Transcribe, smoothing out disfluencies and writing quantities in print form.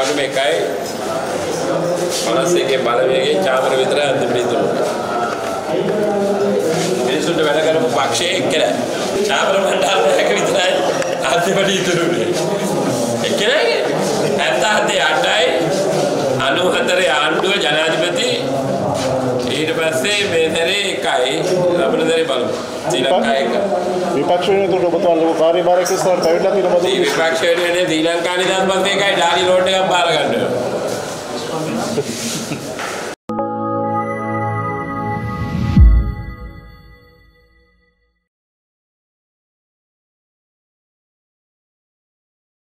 මාර්ගම එකයි 51 බලවේගයේ චාමර විතරයි අන්තිමට ඉතුරුනේ. මිනිසුන්ට වැඩ කරපු පක්ෂයේ එක්කලා චාමර මණ්ඩලයක විතරයි අන්තිමට ඉතුරුනේ. එක්කලානේ 77 94 ආණ්ඩුව ජනාධිපති ඊට පස්සේ මේ දරේ එකයි ලබන දරේ බලමු. ශ්‍රී ලංකා එක. විපක්ෂ වෙනුවට ඔබතුමා ලොකු කාර්යභාරයක් ඉස්සරහට පැවිදලා තියෙනවද? මේ විපක්ෂ වෙනුවේ ශ්‍රී ලංකා නිදහස් පන්තිය එකයි ඩාලි රෝඩ් එකක් බාර ගන්නවා.